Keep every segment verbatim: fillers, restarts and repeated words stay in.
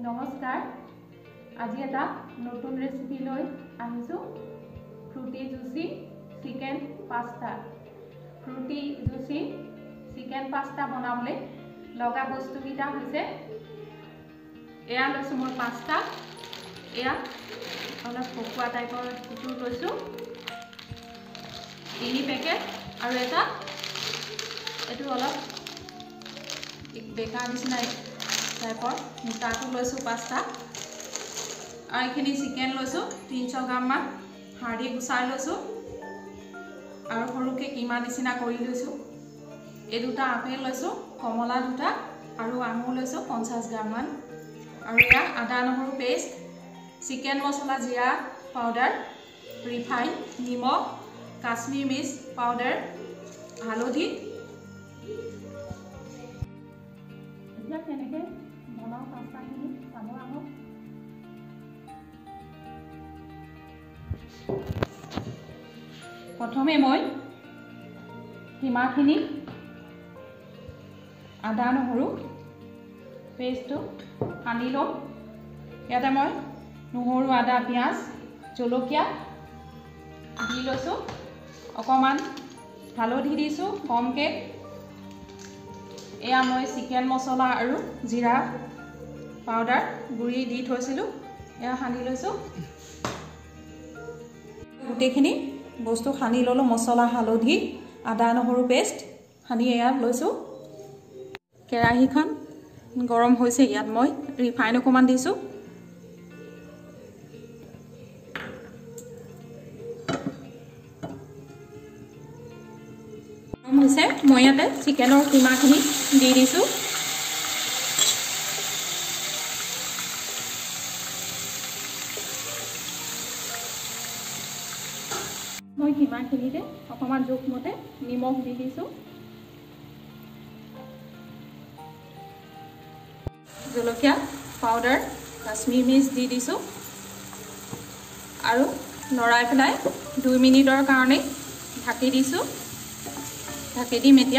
নমস্কাৰ আজি এটা নতুন ৰেচিপি লৈ আহিছো fruity juicy chicken pasta fruity juicy chicken pasta বনাবলৈ লগা বস্তু কিটা হৈছে এয়া লৈছো মই পাস্তা এয়া অলপ পকোৱা টাইপৰ টুকুৰ লৈছো তিনি পেকেট আৰু এটা এটো অলপ বেকা নিচিনা টাইপৰ মিঠাটো লৈছো পাস্তা আৰু এখিনি চিকেন লৈছো তিনিশ গ্ৰাম মান হাড়ি গুছাই লৈছো আৰু সৰুকে কিমা নিচিনা কৰি লৈছো এই দুটা আপেল লৈছো কমলা দুটা আৰু আঙুৰ লৈছো পঞ্চাছ গ্ৰাম মান আৰু ইয়া আদা নহৰু পেষ্ট চিকেন মছলা জিৰা পাউডাৰ ৰিফাইন নিমখ কাশ্মীৰ মিৰ্চ পাউডাৰ হালধি এতিয়া কেনেকৈ বনাও পাস্তাখিনি চাব আহক প্ৰথমে মই কিমাখিনি আদা নহৰু পেষ্টটো সানি লম ইয়াতে মই নহৰু আদা পিঁয়াজ জলকীয়া দি লৈছোঁ অকণমান হালধি দিছোঁ কমকৈ এয়া মই চিকেন মছলা আৰু জিৰা পাউডাৰ গুড়ি দি থৈছিলোঁ এয়া সানি লৈছোঁ গোটেইখিনি বস্তু সানি ল'লোঁ মছলা হালধি আদা নহৰু পেষ্ট সানি এয়া লৈছোঁ কেৰাহীখন গৰম হৈছে ইয়াত মই ৰিফাইন অকণমান দিছোঁ গৰম হৈছে মই ইয়াতে চিকেনৰ কিমাখিনি দি দিছোঁ মই কিমাখিনিতে অকণমান জোখমতে নিমখ দি দিছোঁ জলকীয়া পাউডাৰ কাশ্মীৰ মিৰ্চ দি দিছোঁ আৰু লৰাই পেলাই দুই মিনিটৰ কাৰণে ঢাকি দিছোঁ ঢাকি দিম এতিয়া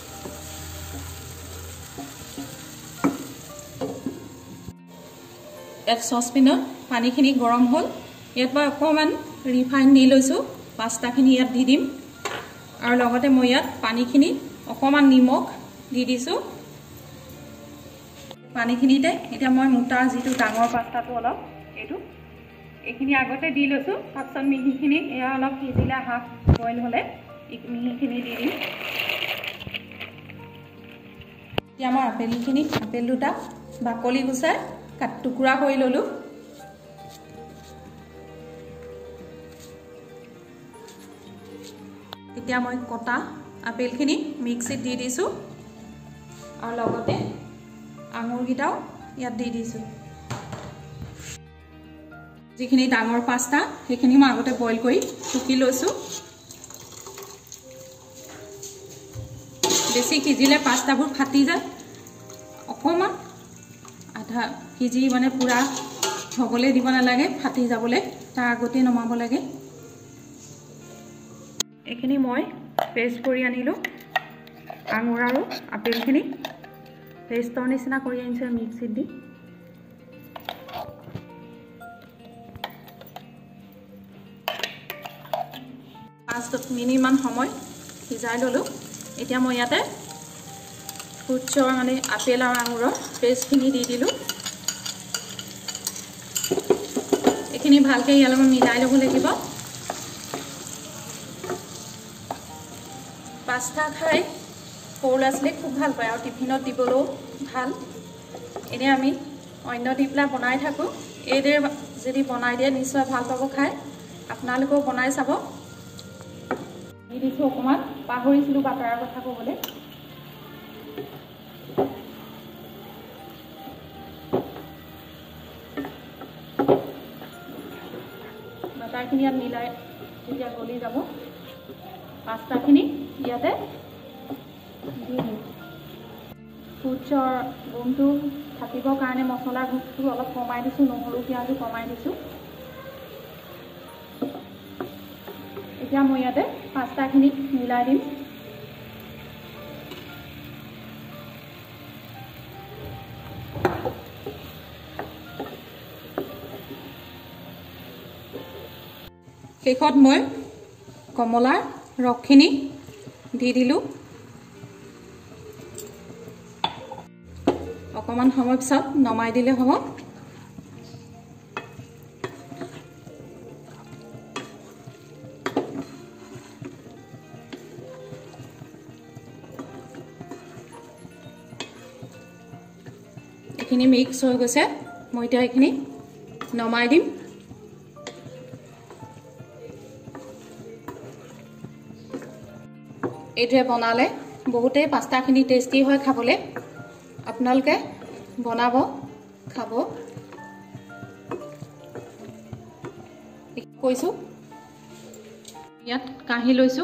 এক চচপেনত পানীখিনি গৰম হ'ল ইয়াত মই অকণমান ৰিফাইন দি লৈছোঁ পাস্তাখিনি ইয়াত দি দিম আৰু লগতে মই ইয়াত পানীখিনি অকণমান নিমখ দি দিছোঁ পানীখিনিতে এতিয়া মই মোটা যিটো ডাঙৰ পাস্তাটো অলপ এইটো এইখিনি আগতে দি লৈছোঁ তাৰপিছত মিহিখিনি এয়া অলপ সিজিলে হাফ বইল হ'লে মিহিখিনি দি দিম এতিয়া মই আপেলখিনি আপেল দুটা বাকলি গুচাই কাট টুকুৰা কৰি ল'লোঁ এতিয়া মই কটা আপেলখিনি মিক্সিত দি দিছোঁ আৰু লগতে আঙুৰকেইটাও ইয়াত দি দিছোঁ যিখিনি ডাঙৰ পাস্তা সেইখিনি মই আগতে বইল কৰি টুকি লৈছোঁ বেছি সিজিলে পাস্তাবোৰ ফাটি যায় অকণমান আধা সিজি মানে পূৰা হ'বলৈ দিব নালাগে ফাটি যাবলৈ তাৰ আগতে নমাব লাগে এইখিনি মই পেষ্ট কৰি আনিলোঁ আঙুৰ আৰু আপেলখিনি পেষ্টৰ নিচিনা কৰি আনিছোঁ মিক্সিত দি পাঁচ মিনিটমান সময় সিজাই ল'লোঁ এতিয়া মই ইয়াতে ফ্ৰুটছৰ মানে আপেল আৰু আঙুৰৰ পেষ্টখিনি দি দিলোঁ এইখিনি ভালকৈ ইয়াৰ লগত মিলাই ল'ব লাগিব পাস্তা খাই সৰু ল'ৰা ছোৱালীক খুব ভাল পায় আৰু টিফিনত দিবলৈও ভাল এনেই আমি অন্য দি পেলাই বনাই থাকোঁ এইদৰে যদি বনাই দিয়ে নিশ্চয় ভাল পাব খাই আপোনালোকেও বনাই চাব দি দিছোঁ অকণমান পাহৰিছিলোঁ বাটাৰৰ কথা ক'বলৈ বাটাৰখিনি ইয়াত মিলাই তেতিয়া গলি যাব পাস্তাখিনি ইয়াতে দি দিম ফ্ৰুটছৰ গোন্ধটো থাকিবৰ কাৰণে মছলাৰ গোন্ধটো অলপ কমাই দিছোঁ নহৰু পিঁয়াজো কমাই দিছোঁ এতিয়া মই ইয়াতে পাস্তাখিনি মিলাই দিম শেষত মই কমলাৰ ৰসখিনি দি দিলোঁ। অকণমান সময় পিছত নমাই দিলে হ'ব। এইখিনি মিক্স হৈ গৈছে, মই এতিয়া এইখিনি নমাই দিম। এইটোৱে বনালে বহুতেই পাস্তাখিনি টেষ্টি হয় খাবলৈ। আপোনালোকে বনাব, খাব। কৈছোঁ ইয়াত কাঢ়ি লৈছোঁ।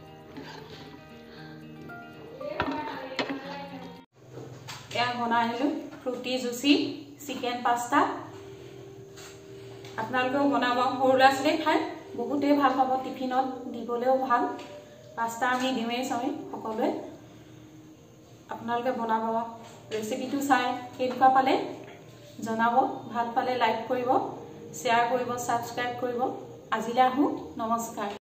এয়া বনাই আনিলোঁ ফ্ৰুটি জুচি চিকেন পাস্তা। আপোনালোকেও বনাব, সৰু ল'ৰা ছোৱালীয়ে খাই বহুতেই ভাল পাব, টিফিনত দিবলৈও ভাল। পাস্তা আমি দিওঁৱেই চাওঁ সকলোৱে। আপোনালোকে বনাব, ৰেচিপিটো চাই কেনেকুৱা পালে জনাব। ভাল পালে লাইক কৰিব, শ্বেয়াৰ কৰিব, ছাবস্ক্ৰাইব কৰিব। আজিলৈ আহোঁ, নমস্কাৰ।